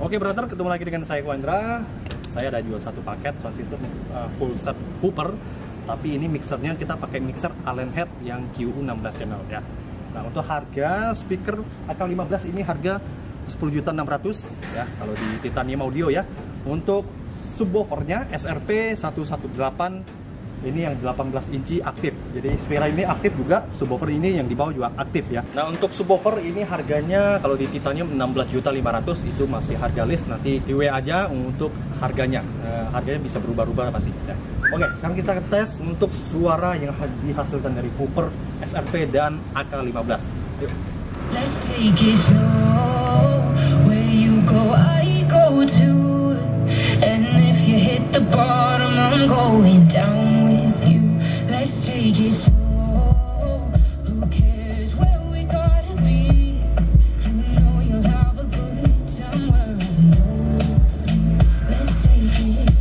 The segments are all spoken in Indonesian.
Oke brother, ketemu lagi dengan saya Wandra. Saya ada jual satu paket sound system full set Hooper. Tapi ini mixernya kita pakai mixer Allen Head yang QU 16 channel ya. Nah untuk harga speaker AK15 ini harga 10.600.000 ya kalau di titanium audio ya. Untuk subwoofernya SRP 118 ini yang 18 inci aktif. Jadi Spira ini aktif juga, subwoofer ini yang di bawah juga aktif ya. Nah untuk subwoofer ini harganya kalau di titanium 16.500.000 itu masih harga list, nanti di WA aja untuk harganya. Harganya bisa berubah-ubah pasti ya. Oke, sekarang kita tes untuk suara yang dihasilkan dari Hooper, SRP dan AK15. Yuk. Let's take it slow. Where you go, I go too. And if you hit the bottom, I'm going down with you. Let's take it slow. Who cares where we gotta be? You know you'll have a good time wherever you go. Let's take it.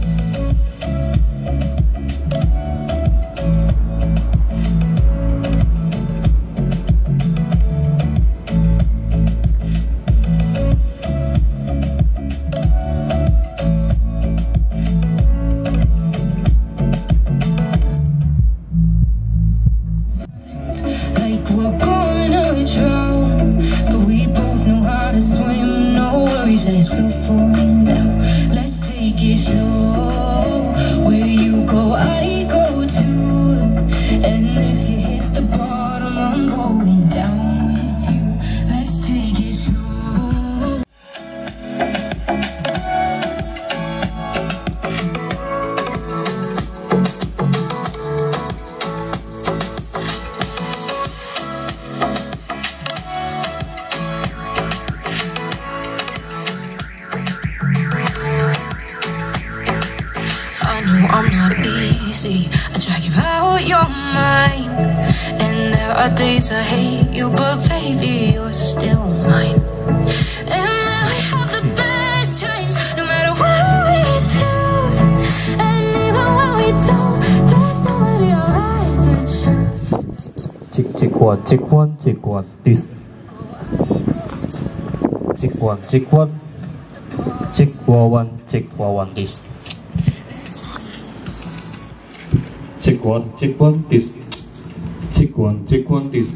We're gonna drown, but we both know how to swim. No worries as we're falling down. Let's take it slow. Where you go, I go too. And if you hit the bottom, I'm going down with you. Let's take it slow. I'm not easy. I drag you out your mind, and there are days I hate you, but baby, you're still mine. And we have the best times, no matter what we do. And even when we don't, there's nobody I'd rather choose. Check one, check one, check one. This. Check one, check one. Check one, check one. This. Check one, this. Check one, this.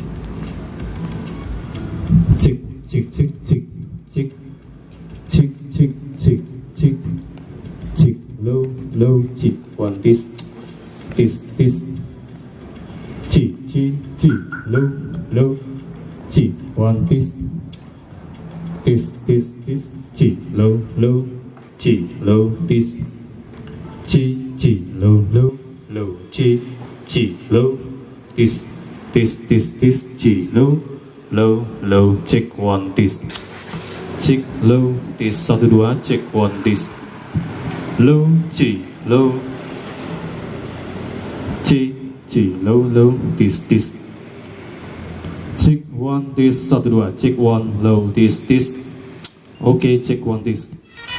Check, check, check, check, check, check, check, check, check, check, low, low, check one, this, check, check, check, low, low, check one, this, check, low, low, check, low, this, check, check, low, low. Low, G, low, this, G, low, low, low, check one, this, check, low, this, 1, 2, check one, this, low, G, low, G, low, low, this, check one, this, 1, 2, check one, low, this, okay, check one, this.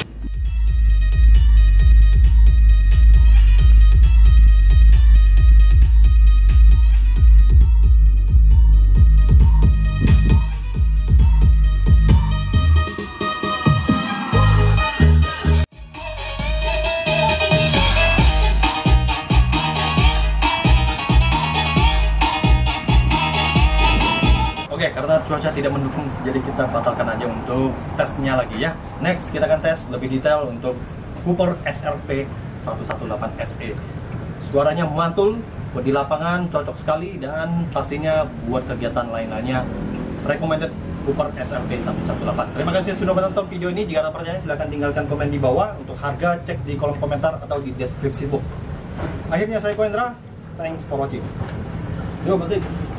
Oke, karena cuaca tidak mendukung, jadi kita batalkan aja untuk tesnya lagi ya. Next, kita akan tes lebih detail untuk Hooper SRP 118 SE. Suaranya mantul, buat di lapangan cocok sekali, dan pastinya buat kegiatan lain-lainnya recommended Hooper SRP 118. Terima kasih sudah menonton video ini. Jika ada pertanyaan silahkan tinggalkan komen di bawah. Untuk harga cek di kolom komentar atau di deskripsi box. Akhirnya saya Wandra, thanks for watching. Yo, berarti.